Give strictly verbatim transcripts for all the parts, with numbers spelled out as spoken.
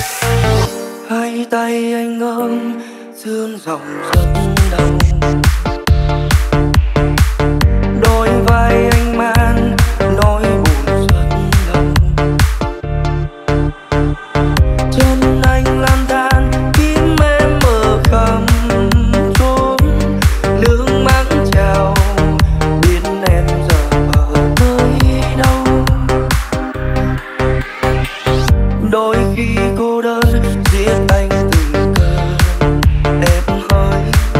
Hai tay anh ôm sương dòng rất đau, đôi vai anh mang nỗi buồn rất đau. Chân anh lang thang kiếm em ở khắp chốn, nước mắt trào biết em giờ ở nơi đâu. Đôi khi cô đơn giết anh từng cơn ép hơi,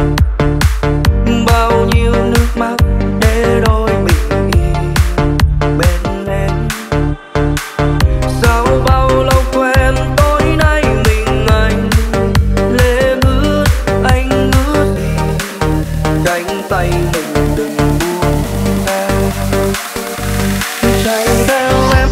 bao nhiêu nước mắt để đôi bình yên bên em. Sau bao lâu quen tối nay mình anh lệ ướt, anh ướt gì cánh tay mình đừng buông ra, chạy theo em.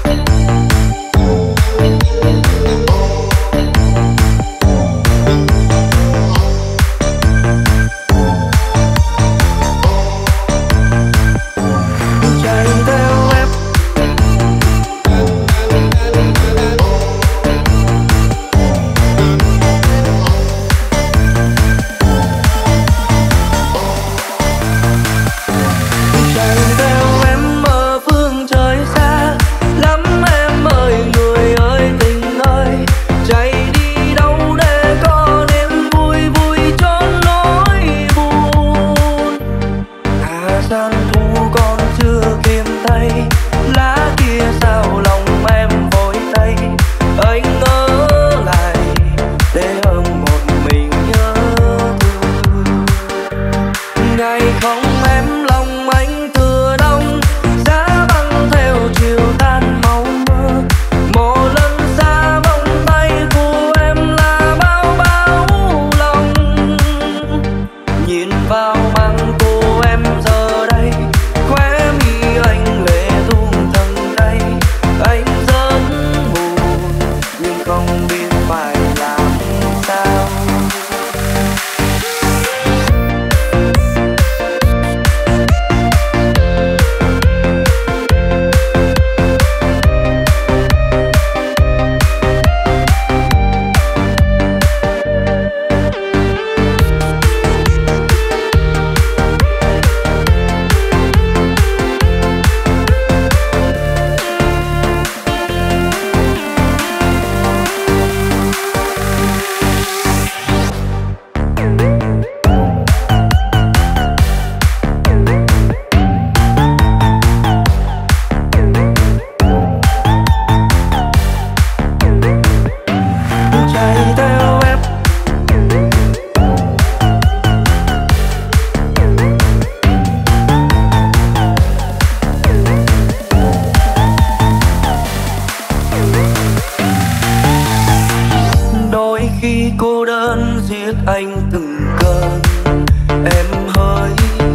Khi cô đơn giết anh từng cơn em hơi,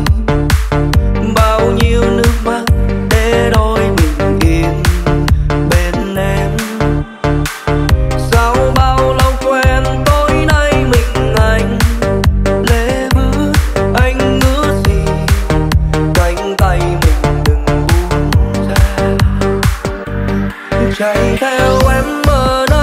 bao nhiêu nước mắt để đôi bình yên bên em. Sau bao lâu quen tối nay mình anh lệ bước, anh ước gì cánh tay mình đừng buông ra, chạy theo em ở đâu.